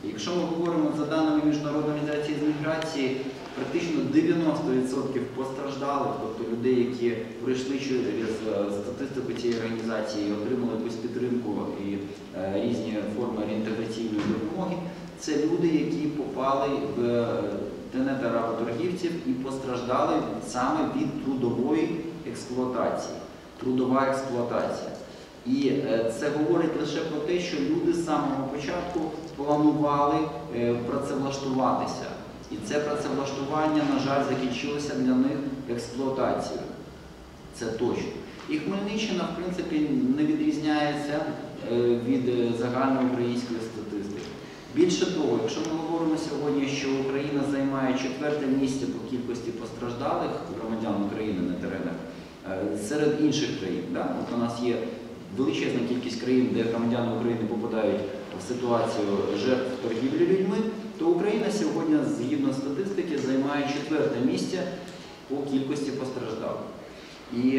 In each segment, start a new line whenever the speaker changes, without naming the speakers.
Якщо ми говоримо за даними Міжнародної організації з міграції, практично 90% постраждалих, тобто людей, які пройшли через статистику цієї організації і отримали якусь підтримку і різні форми реінтеграційної допомоги, це люди, які попали в тенета работоргівців і постраждали саме від трудової експлуатації. Трудова експлуатація. І це говорить лише про те, що люди з самого початку планували працевлаштуватися. І це працевлаштування, на жаль, закінчилося для них експлуатацією. Це точно. І Хмельниччина, в принципі, не відрізняється від загальноукраїнської статистики. Більше того, якщо ми говоримо сьогодні, що Україна займає 4-те місце по кількості постраждалих громадян України на теренах серед інших країн. Да? От у нас є величезна кількість країн, де громадяни України попадають в ситуацію жертв торгівлі людьми, то Україна сьогодні, згідно статистики, займає 4-те місце по кількості постраждалих. І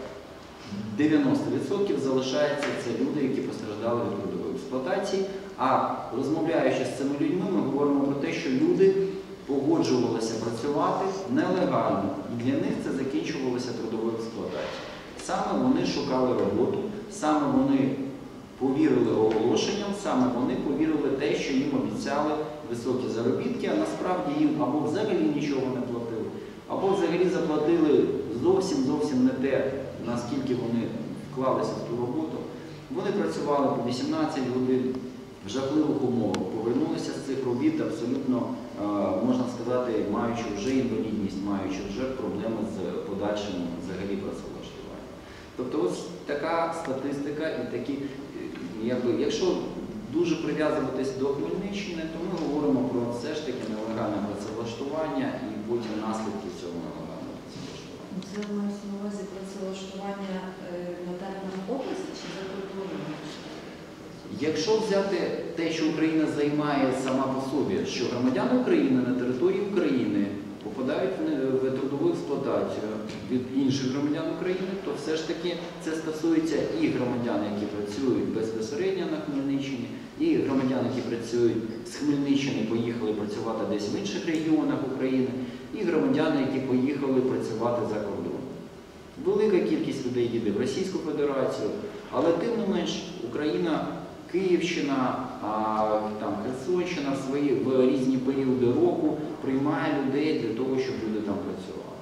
90% залишається це люди, які постраждали від трудової експлуатації. А розмовляючи з цими людьми, ми говоримо про те, що люди погоджувалися працювати нелегально. І для них це закінчувалося трудовою експлуатацією. Саме вони шукали роботу, саме вони повірили оголошенням, саме вони повірили те, що їм обіцяли високі заробітки, а насправді їм або взагалі нічого не платили, або взагалі заплатили зовсім не те, наскільки вони вклалися в ту роботу. Вони працювали по 18 годин в жахливих умовах, повернулися з цих робіт абсолютно, можна сказати, маючи вже інвалідність, маючи вже проблеми з подальшим взагалі працевлаштуванням. Тобто ось така статистика і такі, якщо дуже прив'язуватись до Хмельниччини, то ми говоримо про все ж таки нелегальне працевлаштування і потім наслідки цього нелегального працевлаштування.
Це мається на увазі працевлаштування на теренах області чи за кордоном?
Якщо взяти те, що Україна займає сама по собі, що громадяни України на території України попадають в трудову експлуатацію від інших громадян України, то все ж таки це стосується і громадян, які працюють безпосередньо на Хмельниччині, і громадян, які працюють з Хмельниччини, поїхали працювати десь в інших регіонах України, і громадяни, які поїхали працювати за кордоном. Велика кількість людей їде в Російську Федерацію, але тим не менш Україна, Київщина, Херсонщина в різні періоди року приймає людей для того, щоб люди там працювали.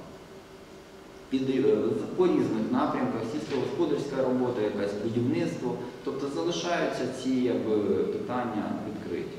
По різних напрямках, сільськогосподарська робота, якесь будівництво, тобто залишаються ці питання відкриті.